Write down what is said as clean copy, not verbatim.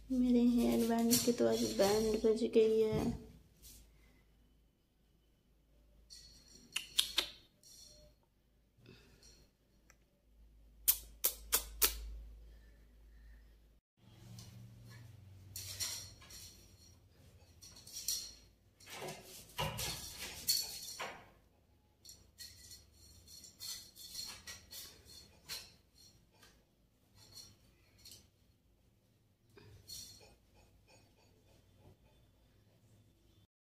मेरे hair band की तो आज बैंड बज गई है।